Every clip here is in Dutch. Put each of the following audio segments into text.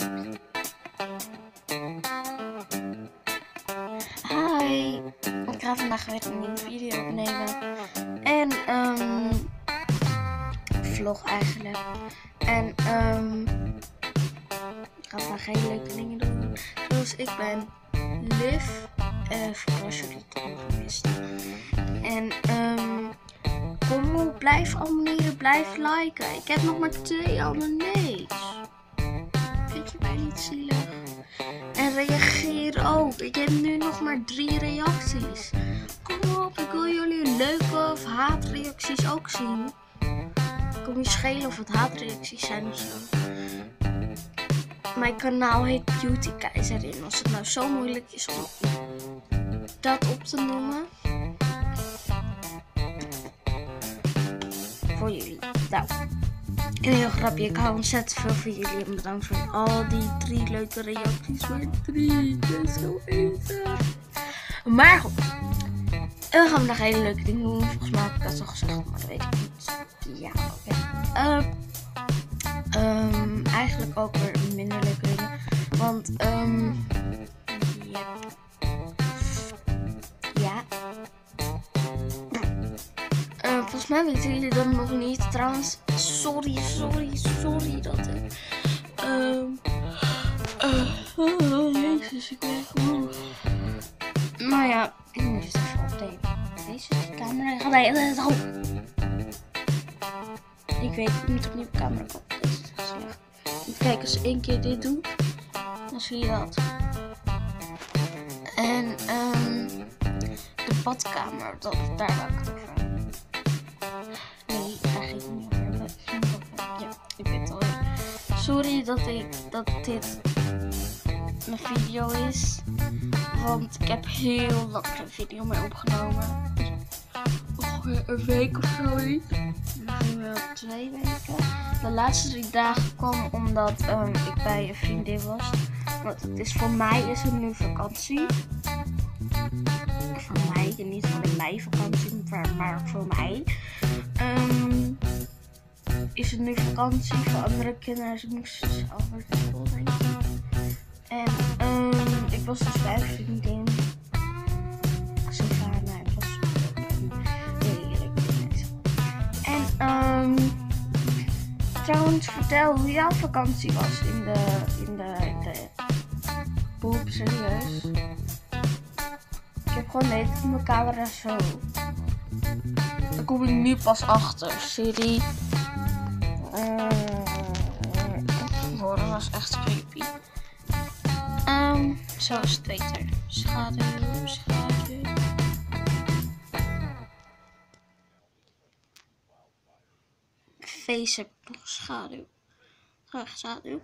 Hi, ik ga vandaag weer een nieuwe video opnemen. En vlog eigenlijk. En ik ga vandaag hele leuke dingen doen. Zoals ik ben Liv. Als jullie het al gemist. En kom op, blijf abonneren, blijf liken. Ik heb nog maar 2 abonnees. Vind je mij niet zielig? En reageer ook. Ik heb nu nog maar 3 reacties. Kom op, ik wil jullie leuke of haatreacties ook zien. Kom je schelen of het haatreacties zijn of zo. Mijn kanaal heet Beauty Keizerin. Als het nou zo moeilijk is om dat op te noemen. Voor jullie. Nou. Een heel grapje, ik hou ontzettend veel van jullie en bedankt voor al die 3 leuke reacties. Maar 3, dat is zo eenzaam. Maar goed, we gaan vandaag hele leuke dingen doen. Volgens mij heb ik dat al gezegd, maar dat weet ik niet. Ja, oké. Eigenlijk ook weer minder leuke dingen. Want, ja. Volgens mij weten jullie dat nog niet. Trouwens, sorry dat ik... Jezus, ik ben gewoon... Maar ja, ik moet het even opnemen. Deze camera gaat de hele tijd op. Ik weet, ik moet opnieuw op camera komen. Deze is echt slecht. Kijk, als ik 1 keer dit doe, dan zie je dat. En de badkamer, daar wou ik het over. Nee, daar ging ik niet over. Ja, ik weet het al. Sorry dat dit een video is. Want ik heb heel lang geen video meer opgenomen. Ongeveer een week of zo niet. Misschien wel 2 weken. De laatste 3 dagen kwam omdat ik bij een vriendin was. Want het is voor mij is het nu vakantie. Voor mij, en niet alleen mijn vakantie, maar voor mij. Is het nu vakantie voor andere kinderen. Ze moesten zelf weer naar school, denk ik. En ik was dus bij een vriendin. Savannah, het was heerlijk. En trouwens, vertel hoe jouw vakantie was in de poep, serieus. Ik heb gewoon net mijn camera zo. Daar kom ik nu pas achter, serie. Dat was echt creepy. Zo is het beter. Schaduw. Face heb ik nog schaduw. Graag schaduw.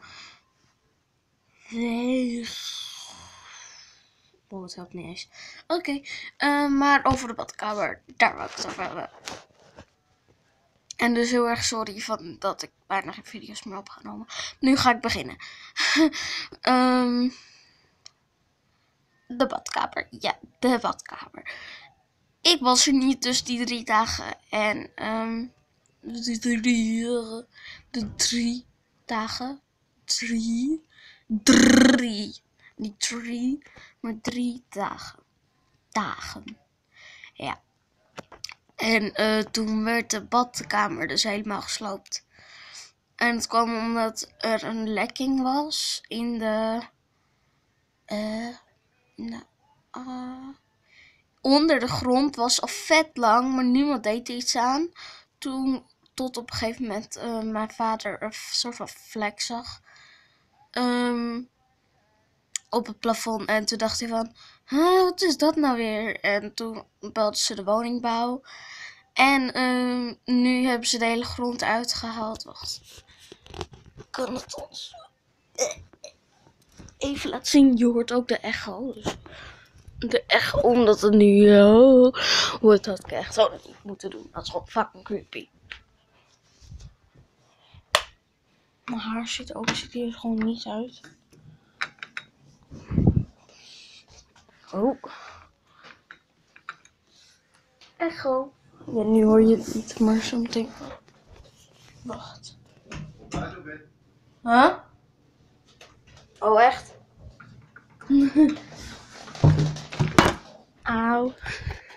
Oh, het helpt niet eens. Oké, maar over de badkamer. Daar wou ik het over hebben. En dus heel erg sorry dat ik bijna geen video's meer heb genomen. Nu ga ik beginnen. De badkamer. Ja, de badkamer. Ik was er niet dus die 3 dagen. En de 3 dagen. 3. Niet 3, maar 3 dagen. Ja. En toen werd de badkamer dus helemaal gesloopt. En het kwam omdat er een lekking was in de... onder de grond was al vet lang, maar niemand deed er iets aan. Tot op een gegeven moment mijn vader een soort van vlek zag op het plafond. En toen dacht hij van, wat is dat nou weer? En toen belden ze de woningbouw. En nu hebben ze de hele grond uitgehaald. Wacht, kan het ons even laten zien? Je hoort ook de echo. Dus de echo, omdat het nu wordt, had ik echt zo niet moeten doen. Dat is gewoon fucking creepy. Mijn haar ziet hier gewoon niet uit. Oh. Echo. Ja, nu hoor je het niet, maar zometeen. Wacht. Huh? Oh, echt? Auw.